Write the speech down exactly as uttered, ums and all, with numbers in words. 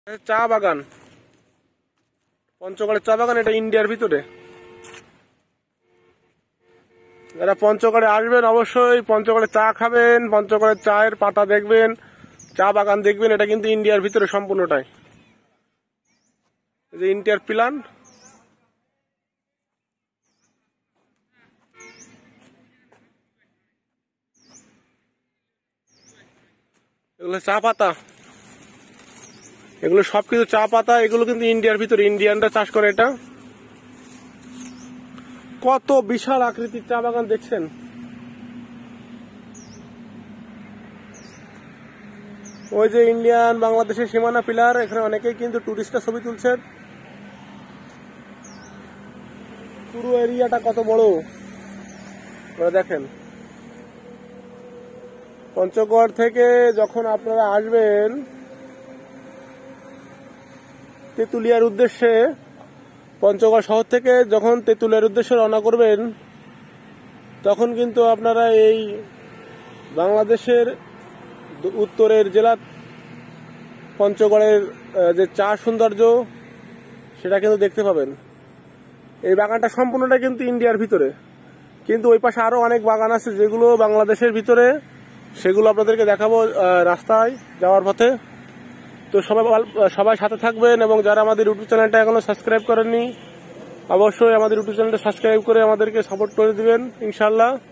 চা বাগান, পঞ্চগড়ের চা বাগান। এটা ইন্ডিয়ার ভিতরে। যারা পঞ্চগড়ে আসবেন অবশ্যই পঞ্চগড়ে চা খাবেন, পঞ্চগড়ের চায়ের পাতা দেখবেন, চা বাগান দেখবেন। এটা কিন্তু ইন্ডিয়ার ভিতরে সম্পূর্ণটাই। এই যে ইন্ডিয়ার প্ল্যান। এগুলো চা পাতা, এগুলো সবকিছু চা পাতা। এগুলো কিন্তু ইন্ডিয়ার ভিতরে, ইন্ডিয়ানরা চাষ করে। এটা কত বিশাল আকৃতির চা বাগান দেখছেন। ওই যে ইন্ডিয়ান বাংলাদেশের সীমানা পিলার, এখানে অনেকেই কিন্তু টুরিস্টরা ছবি তুলছেন। পুরো এরিয়াটা কত বড় দেখেন। পঞ্চগড় থেকে যখন আপনারা আসবেন তেঁতুলিয়ার উদ্দেশ্যে, পঞ্চগড় শহর থেকে যখন তেঁতুলিয়ার উদ্দেশ্যে রওনা করবেন, তখন কিন্তু আপনারা এই বাংলাদেশের উত্তরের জেলা পঞ্চগড়ের যে চা সৌন্দর্য সেটা কিন্তু দেখতে পাবেন। এই বাগানটা সম্পূর্ণটা কিন্তু ইন্ডিয়ার ভিতরে, কিন্তু ওই পাশে আরো অনেক বাগান আছে যেগুলো বাংলাদেশের ভিতরে। সেগুলো আপনাদেরকে দেখাবো রাস্তায় যাওয়ার পথে। তো সবাই সবাই সাথে থাকবেন, এবং যারা আমাদের ইউটিউব চ্যানেলটা এখনো সাবস্ক্রাইব করেননি অবশ্যই আমাদের ইউটিউব চ্যানেলটা সাবস্ক্রাইব করে আমাদেরকে সাপোর্ট করে দিবেন ইনশাল্লাহ।